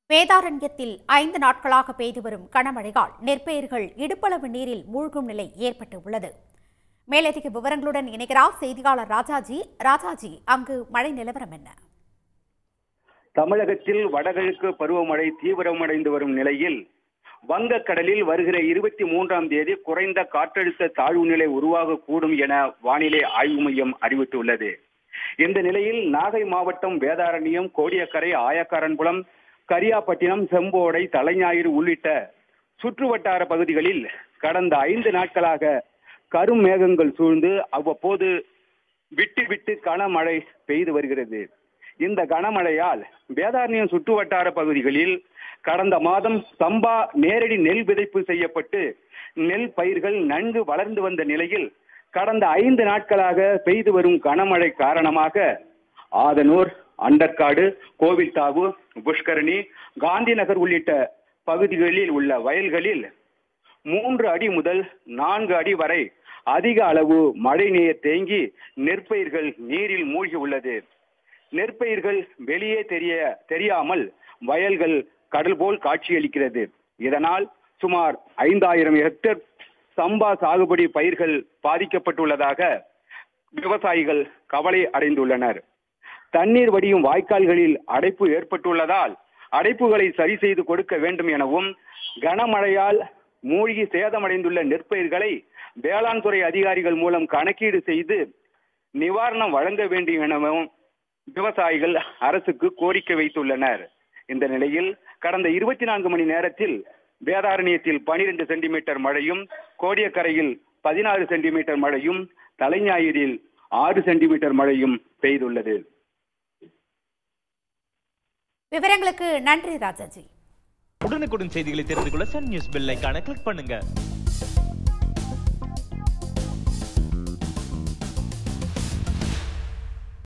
வேதாரண்யத்தில் 5 நாட்களாக பெய்து வரும் கனமழையால் நெற்பயிர்கள் இடுப்பளவு நீரில் மூழ்கும் நிலை ஏற்பட்டுள்ளது. மேலதிக விவரங்களுடன் இணைகிறார் செய்தியாளர் ராஜாஜி. ராஜாஜி, அங்கு மழை நிலவரம் என்ன? தமிழகத்தில் வடகிழக்கு பருவமழை தீவிரமடைந்து வரும் நிலையில் வங்கக்கடலில் வருகிற 23ஆம் தேதி குறைந்த காற்றழுத்த தாழ்வு நிலை உருவாகக்கூடும் என வானிலை ஆய்வு மையம் அறிவித்துள்ளது. இந்த நிலையில் நாகை மாவட்டம் வேதாரண்யம், கோடியக்கரை, ஆயக்காரன்புலம், கரியாப்பட்டினம், செம்போடை, தலைஞாயிறு உள்ளிட்ட சுற்றுவட்டார பகுதிகளில் கடந்த 5 நாட்களாக கரும் மேகங்கள் சூழ்ந்து அவ்வப்போது விட்டு விட்டு கனமழை பெய்து வருகிறது. இந்த கனமழையால் வேதாரண்யம் சுற்றுவட்டார பகுதிகளில் கடந்த மாதம் சம்பா நேரடி நெல் விதைப்பு செய்யப்பட்டு நெல் பயிர்கள் நன்கு வளர்ந்து வந்த நிலையில் கடந்த 5 நாட்களாக பெய்து வரும் கனமழை காரணமாக ஆதனூர், அண்டர்காடு, கோவில்தாவு, புஷ்கரணி, காந்திநகர் உள்ளிட்ட பகுதிகளில் உள்ள வயல்களில் 3 அடி முதல் 4 அடி வரை அதிக அளவு மழை நீர் தேங்கி நெற்பயிர்கள் நீரில் மூழ்கி உள்ளது. நெற்பயிர்கள் வெளியே தெரியாமல் வயல்கள் கடல் போல் காட்சியளிக்கிறது. இதனால் சுமார் 5000 ஹெக்டேர் சம்பா சாகுபடி பயிர்கள் பாதிக்கப்பட்டுள்ளதாக விவசாயிகள் கவலை அடைந்துள்ளனர். தண்ணீர் வடியும் வாய்க்கால்களில் அடைப்பு ஏற்பட்டுள்ளதால் அடைப்புகளை சரி செய்து கொடுக்க வேண்டும் எனவும், கனமழையால் மூழ்கி சேதமடைந்துள்ள நெற்பயிர்களை வேளாண் துறை அதிகாரிகள் மூலம் கணக்கீடு செய்து நிவாரணம் வழங்க வேண்டும் எனவும் விவசாயிகள் அரசுக்கு கோரிக்கை வைத்துள்ளனர். இந்த நிலையில் கடந்த 24 மணி நேரத்தில் வேதாரண்யத்தில் 12 சென்டிமீட்டர் மழையும், கோடியக்கரையில் 16 சென்டிமீட்டர் மழையும், தலைஞாயிறில் 6 சென்டிமீட்டர் மழையும் பெய்துள்ளது. விவரங்களுக்கு நன்றி ராஜாஜி. உடனுக்குடன் செய்திகளை தெரிந்து கொள்ள சன் நியூஸ் பெல் ஐகானை கிளிக் பண்ணுங்க.